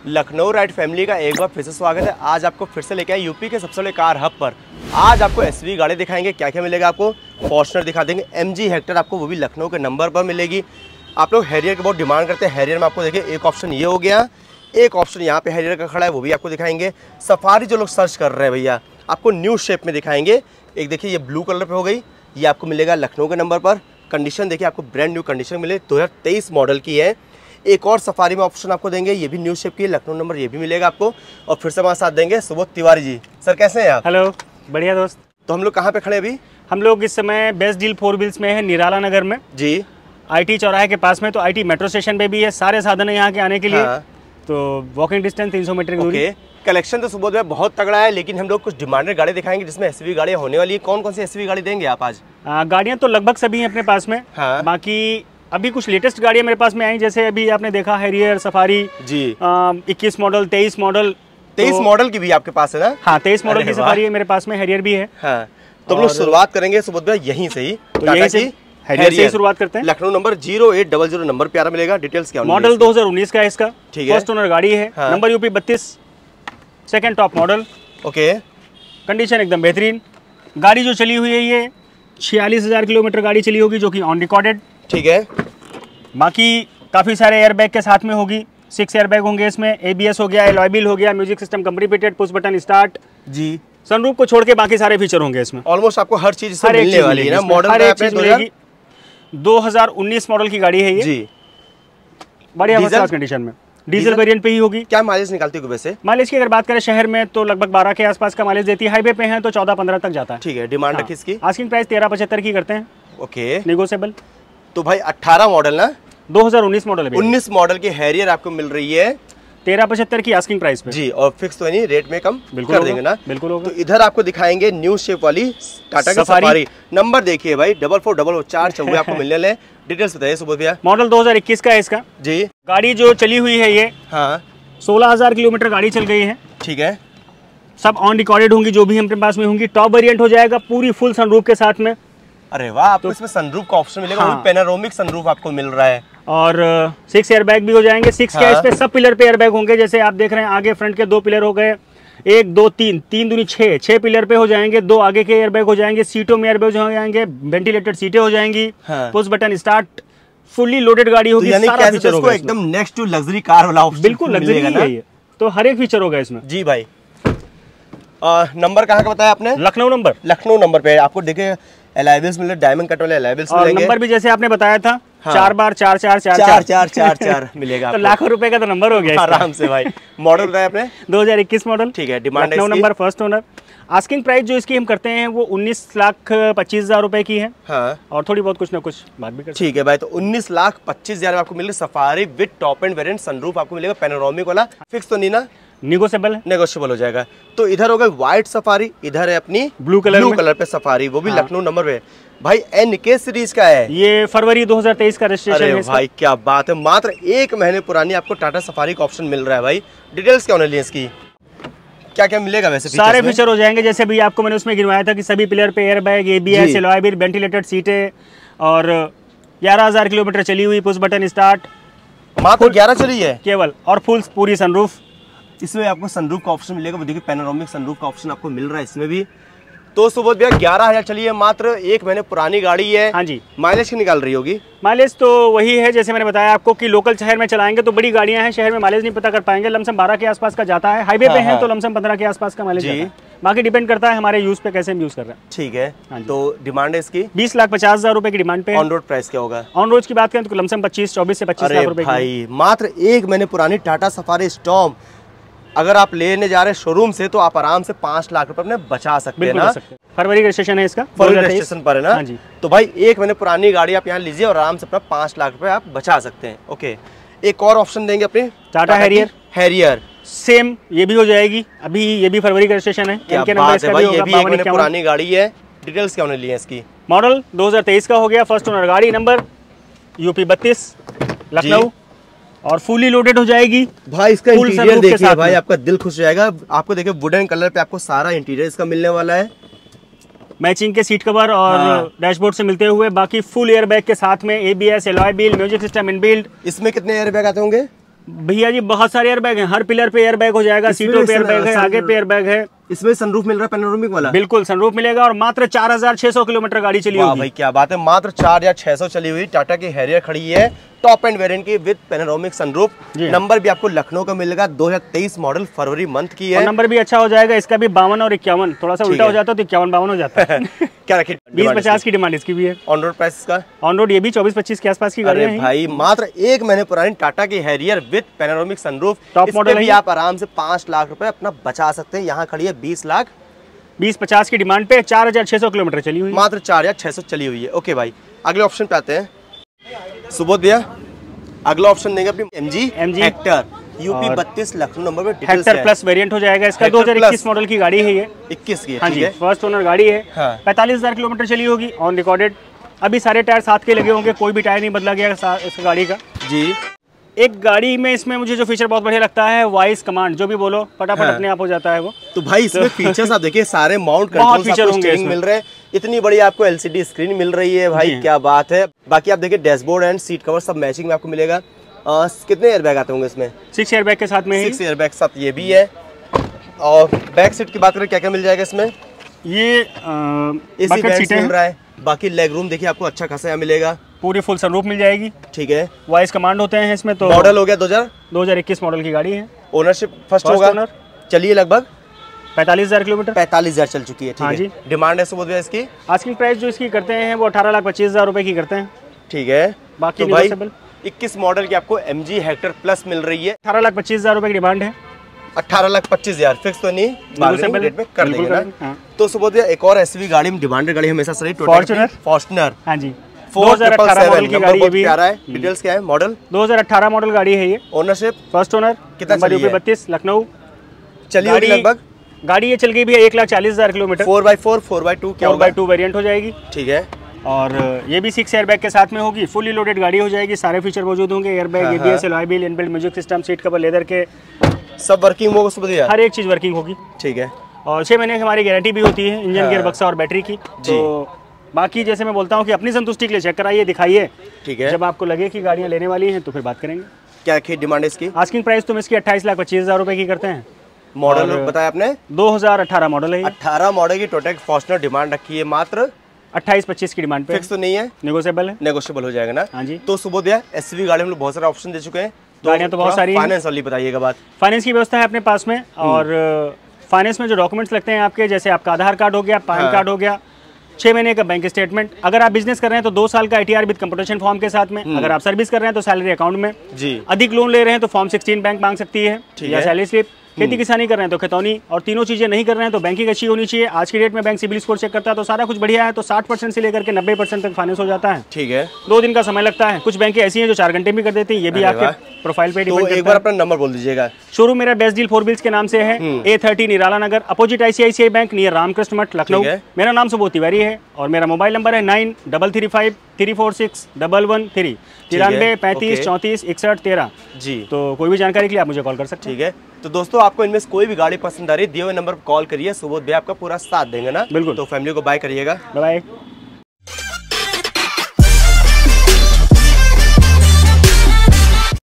Lucknow ride family का एक बार फिर से स्वागत है। आज आपको फिर से लेके आए यूपी के सबसे बड़े कार हब पर। आज आपको एसवी गाड़ी दिखाएंगे, क्या क्या मिलेगा आपको। फॉर्च्यूनर दिखा देंगे, MG हेक्टर आपको वो भी लखनऊ के नंबर पर मिलेगी। आप लोग हैरियर की बहुत डिमांड करते हैं। हैरियर में आपको देखिए एक ऑप्शन ये हो गया, एक ऑप्शन यहाँ पे हैरियर का खड़ा है, वो भी आपको दिखाएंगे। सफारी जो लोग सर्च कर रहे हैं भैया, आपको न्यू शेप में दिखाएंगे। एक देखिए ये ब्लू कलर पे हो गई, ये आपको मिलेगा लखनऊ के नंबर पर। कंडीशन देखिए आपको ब्रांड न्यू कंडीशन मिले, 2023 मॉडल की है। एक और सफारी में ऑप्शन आपको देंगे, ये भी न्यू शेप की है, लखनऊ नंबर ये भी मिलेगा आपको। और फिर से हमारे साथ देंगे सुबोध तिवारी जी। सर कैसे हैं आप? हेलो, बढ़िया दोस्त। तो हम लोग कहाँ पे खड़े अभी? हम लोग इस समय बेस्ट डील 4 व्हील्स में है, निराला नगर में जी, IT चौराहे के पास में। तो IT मेट्रो स्टेशन पे भी है, सारे साधन है यहाँ के आने के लिए। हाँ। तो वॉकिंग डिस्टेंस 300 मीटर की दूरी। कलेक्शन तो सुबोध में बहुत तगड़ा है, लेकिन हम लोग कुछ डिमांडेड गाड़ी दिखाएंगे जिसमें एसवी गाड़ियाँ होने वाली है। कौन कौन सी एसवी गाड़ी देंगे आप आज? गाड़ियाँ तो लगभग सभी हैं अपने पास में। हाँ। बाकी अभी कुछ लेटेस्ट गाड़ियाँ मेरे पास में आई, जैसे अभी आपने देखा हैरियर सफारी जी, 21 मॉडल, 23 मॉडल। 23 मॉडल की भी आपके पास है ना? हाँ, 23 मॉडल की सफारी है मेरे पास में, हैरियर भी है। हाँ, तो हम लोग शुरुआत करेंगे सुबोध भाई यहीं से ही। तो यहीं से हैरियर से शुरुआत करते हैं। लखनऊ नंबर 0800 नंबर प्यारा मिलेगा। डिटेल्स क्या? मॉडल 2019 का है इसका, ठीक है। फर्स्ट ओनर गाड़ी है। हाँ। Number UP 32, second top model. Okay, condition एकदम बेहतरीन। गाड़ी जो चली हुई है ये 46,000 किलोमीटर गाड़ी चली होगी, जो कि ऑन रिकॉर्डेड। ठीक है। बाकी काफ़ी सारे एयरबैग के साथ में होगी, 6 एयरबैग होंगे इसमें। ABS हो गया, अलॉय व्हील हो गया, music system completed, push button start जी। सनरूफ को छोड़ के बाकी सारे फीचर होंगे इसमें। ऑलमोस्ट आपको हर चीज इसमें मिलने वाली है ना। मॉडल हर एक चीज मिलेगी। 2019 मॉडल की गाड़ी है ये जी, बढ़िया फर्स्ट कंडीशन में। डीजल वेरिएंट पे ही होगी। क्या माइलेज निकालती है वैसे? माइलेज की अगर बात करें शहर में तो लगभग 12 के आसपास का माइलेज देती है, हाईवे पे है तो 14-15 तक जाता है। ठीक है। डिमांड रखी इसकी? आस्किंग प्राइस 13,75 की करते हैं। Okay, negotiable. तो भाई 18 मॉडल ना, 2019 मॉडल है। 19 मॉडल की हैरियर आपको मिल रही है 13,75 की आस्किंग प्राइस पे जी। और फिक्स तो नहीं, रेट में कम बिल्कुल कर देंगे ना? बिल्कुल होगा। तो इधर आपको दिखाएंगे न्यू शेप वाली टाटा की सफारी। नंबर देखिए भाई, 4444 4 आपको मिलने वाले। डिटेल्स बताइए सुबोध भैया। मॉडल 2021 का है इसका जी। गाड़ी जो चली हुई है ये, हाँ, 16,000 किलोमीटर गाड़ी चल गई है। ठीक है। सब ऑन रिकॉर्डेड होंगी, जो भी हमारे पास में होंगी। टॉप वेरिएंट हो जाएगा पूरी फुल सनरूफ के साथ में। अरे वाह, आपको इसमें सनरूफ का ऑप्शन मिलेगा। हाँ। वो पैनोरामिक सनरूफ आपको मिल रहा है। और 6 एयरबैग भी हो जाएंगे। 6 के इस पे सब पिलर पे एयरबैग होंगे, जैसे आप देख रहे हैं। आगे फ्रंट के 2 पिलर हो गए, 1 2 3, 3 दूनी 6 पिलर पे हो जाएंगे। 2 आगे के एयरबैग हो जाएंगे। सीटों में एयरबैग हो जाएंगे, वेंटिलेटेड सीटें हो जाएंगी। हाँ। Push button start, fully loaded गाड़ी होगी। तो सारा फीचर होगा एकदम नेक्स्ट टू लग्जरी कार वाला ऑप्शन। बिल्कुल लग्जरी है ये, तो हर एक फीचर होगा इसमें जी भाई। नंबर कहाँ का बताया आपने? लखनऊ नंबर। लखनऊ नंबर पे आपको देखिए अलॉयव्हील्स मिले, डायमंड कट वाले अलॉयव्हील्स मिलेंगे। नंबर भी जैसे आपने बताया था, हाँ। 4 बार 4 4 4 4 4 4 4 मिलेगा। तो लाखों रुपए का तो नंबर हो गया आराम से भाई। मॉडल बताया आपने? 2021 मॉडल। ठीक है। Demand Lucknow number, first owner. Asking price जो इसकी हम करते हैं वो 19,25,000 रुपए की है। हाँ। और थोड़ी बहुत कुछ ना कुछ बात भी कर। ठीक है भाई, तो 19,25,000 में आपको मिलेगा Safari with top end variant, sunroof आपको मिलेगा, पैनोरामिक वाला। फिक्स तो नहीं ना? नेगोशिएबल है। नेगोशिएबल हो जाएगा। तो इधर होगा व्हाइट सफारी, इधर है अपनी ब्लू कलर पे सफारी, वो भी हाँ। लखनऊ नंबर पे। भाई NK सीरीज का है ये, फरवरी 2023 का रजिस्ट्रेशन है। अरे भाई क्या बात है, मात्र 1 महीने पुरानी आपको टाटा सफारी का ऑप्शन मिल रहा है भाई। डिटेल्स क्या होने लिए इसकी, क्या क्या मिलेगा वैसे? सारे फीचर हो जाएंगे, जैसे भी आपको मैंने उसमें गिनवाया था कि सभी पिलर पे airbag, ABS, alloy wheel, ventilated सीटें। और 11,000 किलोमीटर चली हुई, पुश बटन स्टार्ट। मात्र 11 चली है केवल, और फुल पूरी सनरूफ। इसमें आपको सनरूफ का ऑप्शन मिलेगा। वो देखिए पैनोरामिक सनरूफ का ऑप्शन आपको मिल रहा है इसमें भी। तो सुबोध भैया 11,000 चली है, मात्र 1 महीने पुरानी गाड़ी है। हाँ जी। माइलेज की निकाल रही होगी? माइलेज तो वही है जैसे मैंने बताया आपको कि लोकल शहर में चलाएंगे तो बड़ी गाड़ियां हैं, शहर में माइलेज नहीं पता कर पाएंगे। लमसम 12 के आसपास का जाता है। हाईवे पे है तो लमसम 15 के आसपास का माइलेज जाता है। बाकी डिपेंड करता है हमारे यूज पे, कैसे हम यूज कर रहे हैं। ठीक है। तो डिमांड है इसकी 20,50,000 रुपए की डिमांड पे। ऑन रोड प्राइस क्या होगा? ऑन रोड की बात करें तो लमसम 24 से 25 लाख रुपए भाई मात्र 1 महीने पुरानी टाटा सफारी स्टॉर्म अगर आप लेने जा रहे हैं शोरूम से, तो आप आराम से 5 लाख रुपए अपने बचा सकते हैं ना? फरवरी रजिस्ट्रेशन है इसका, फरवरी रजिस्ट्रेशन पर है ना? हाँ जी। तो भाई 1 महीने पुरानी गाड़ी आप यहाँ लीजिए और आराम से अपना 5 लाख रुपए आप बचा सकते हैं। ओके, एक और ऑप्शन देंगे अपने टाटा हैरियर। सेम ये भी हो जाएगी, अभी ये भी फरवरी का रजिस्ट्रेशन है। क्या बात है भाई, ये भी 1 महीने पुरानी गाड़ी है। डिटेल्स क्या होने ली है इसकी? मॉडल 2023 का हो गया, फर्स्ट ओनर गाड़ी, नंबर यूपी 32 लखनऊ, और फुली लोडेड हो जाएगी भाई। इसका इंटीरियर देखिए भाई, आपका दिल खुश हो जाएगा। आपको देखिए वुडन कलर पे आपको सारा इंटीरियर इसका मिलने वाला है। मैचिंग के सीट कवर और डैशबोर्ड से मिलते हुए, बाकी फुल एयरबैग के साथ में, ABS, alloy wheel, music system inbuilt. इसमें कितने एयरबैग आते होंगे? भैया जी बहुत सारे एयरबैग हैं, हर पिलर पे एयरबैग हो जाएगा, सीटों पे एयरबैग है, आगे पे एयरबैग है। इसमें सनरूफ मिल रहा है पैनोरामिक वाला? बिल्कुल सनरूफ मिलेगा और मात्र 4600 किलोमीटर गाड़ी चली होगी। भाई क्या बात है, मात्र 4600 चली हुई टाटा की हैरियर खड़ी है, टॉप एंड वेरिएंट की विद पैनोरामिक सनरूफ। नंबर भी आपको लखनऊ का मिलेगा, 2023 मॉडल, फरवरी मंथ की है। नंबर भी अच्छा हो जाएगा, इसका भी 52 और 51, थोड़ा सा उल्टा हो जाता है तो 51-52 हो जाता है। क्या रखी? 20-50 की डिमांड इसकी भी है। ऑन रोड प्राइस का? ऑन रोड ये भी 24-25 के आसपास की गाड़ी है भाई। मात्र 1 महीने पुरानी टाटा की Harrier with panoramic sunroof, top model भी आप आराम से 5 लाख रुपए अपना बचा सकते हैं। यहाँ खड़ी है 20-50 की डिमांड पे 4600 किलोमीटर चली हुई, मात्र 4600 चली हुई है। ओके भाई, अगले ऑप्शन पे आते हैं। सुबोध भैया, अगला ऑप्शन देंगे अपनी MG Hector, UP 32 Lucknow number पे। हेक्टर प्लस वेरिएंट हो जाएगा इसका, 2021 मॉडल की गाड़ी है ये। 21 की? हाँ जी, फर्स्ट ओनर गाड़ी है। 45,000 किलोमीटर चली होगी ऑन रिकॉर्डेड। अभी सारे टायर साथ के लगे होंगे, कोई भी टायर नहीं बदला गया इस गाड़ी का जी। एक गाड़ी में इसमें मुझे जो फीचर बहुत बढ़िया लगता है, वॉइस कमांड, जो भी बोलो फटाफट अपने आप हो जाता है वो। तो भाई इसमें फीचर्स आप देखिए, सारे माउंट कंट्रोल मिल रहे हैं, इतनी बड़ी आपको LCD स्क्रीन मिल रही है भाई, क्या बात है। बाकी आप देखिए डैशबोर्ड एंड सीट कवर सब मैचिंग में आपको मिलेगा। कितने एयरबैग आते होंगे इसमें? 6 एयरबैग के साथ में 6 एयरबैग साथ ये भी है। और बैक सीट की बात करें, क्या क्या मिल जाएगा इसमें? ये एसी वेंट्स मिल रहा है। बाकी लेग रूम देखिए आपको अच्छा खासा यहाँ मिलेगा, पूरी फुल सनरूफ मिल जाएगी। ठीक है, वॉइस कमांड होते हैं इसमें। तो मॉडल हो गया 2021 मॉडल की गाड़ी है। ओनरशिप फर्स्ट होगा। ओनर चलिए लगभग 45,000 किलोमीटर, 45,000 चल चुकी है। हाँ जी। डिमांड है सुबोध भैया इसकी? आस्किंग प्राइस जो इसकी करते हैं वो 18,25,000 रुपए की करते हैं। ठीक है, बाकी तो भाई 21 मॉडल की आपको MG हेक्टर प्लस मिल रही है। 18,25,000 रुपए की डिमांड है। 18,25,000 फिक्स तो नहीं, बार्गेनिंग रेट में कर देंगे ना। तो सुबोध भैया एक और SUV गाड़ी में डिमांडेड गाड़ी हमेशा से फॉर्च्यूनर। हाँ जी, 2018 मॉडल की गाड़ी है। प्यारा है। डिटेल्स क्या है? मॉडल 2018 मॉडल गाड़ी है ये। Ownership first owner. कितना चली है? 32 लखनऊ चली होगी लगभग। गाड़ी ये चल गई भी 1,40,000 किलोमीटर। 4x4 4x2 क्या 4x2 वेरिएंट हो जाएगी। ठीक है, और ये भी 6 एयरबैग के साथ में होगी, फुली लोडेड गाड़ी हो जाएगी, सारे फीचर मौजूद होंगे, airbag, ABS, alloy wheel, inbuilt music system, seat cover leather के सब वर्किंग होगा सुबोध भैया? हर एक चीज वर्किंग होगी। ठीक है, और 6 महीने की हमारी गारंटी भी होती है इंजन, गियर बक्सा और बैटरी की। तो बाकी जैसे मैं बोलता हूँ कि अपनी संतुष्टि के लिए चेक कराइए, दिखाइए। ठीक है, जब आपको लगे कि गाड़ियाँ लेने वाली हैं तो फिर बात करेंगे। क्या रखी डिमांड इसकी? आस्किंग प्राइस तो इसकी 28,25,000 रुपए की करते हैं। मॉडल बताया आपने? 2018 मॉडल है। 18 मॉडल की टोटल फॉर्च्यूनर डिमांड रखी है मात्र 28-25 की डिमांड पे। फिक्स तो नहीं है, नेगोशिएबल है। नेगोशिएबल हो जाएगा ना? हाँ जी। तो सुबोध भैया SUV गाड़ी में लोग बहुत सारे ऑप्शन दे चुके हैं, गाड़ियाँ तो बहुत सारी। फाइनेंस वाली बताइएगा बात। फाइनेंस की व्यवस्था है अपने पास में, और फाइनेंस में जो डॉक्यूमेंट्स लगते हैं आपके, जैसे आपका आधार कार्ड हो गया, पैन कार्ड हो गया, 6 महीने का बैंक स्टेटमेंट, अगर आप बिजनेस कर रहे हैं तो 2 साल का ITR विद कंपटीशन फॉर्म के साथ में, अगर आप सर्विस कर रहे हैं तो सैलरी अकाउंट में जी, अधिक लोन ले रहे हैं तो फॉर्म 16 बैंक मांग सकती है, या सैलरी स्लिप, खेती किसानी कर रहे हैं तो खतौनी, और तीनों चीजें नहीं कर रहे हैं तो बैंकिंग अच्छी होनी चाहिए। आज की डेट में बैंक सिबिल स्कोर चेक करता है, तो सारा कुछ बढ़िया है तो 60% से लेकर के 90% तक फाइनेंस हो जाता है। ठीक है, 2 दिन का समय लगता है। कुछ बैंकें ऐसी हैं जो 4 घंटे में कर देती हैं, ये भी आपके प्रोफाइल पे डिपेंड करता है। एक बार अपना नंबर बोल दीजिएगा। शोरूम मेरा बेस्ट डील 4 व्हील्स के नाम से है, A30 Nirala Nagar, opposite ICICI bank, near Ramkrishna Math, Lucknow. मेरा नाम सुबोध तिवारी है और मेरा मोबाइल नंबर है 9335346113 93 35 34 61 13 जी। तो कोई भी जानकारी के लिए आप मुझे कॉल कर सकते हैं। ठीक है, तो दोस्तों आपको इनमें से कोई भी गाड़ी पसंद आ रही है, दिए हुए नंबर पर कॉल करिए, सुबोध भैया आपका पूरा साथ देंगे ना? बिल्कुल। तो फैमिली को बाय करिएगा। बाय।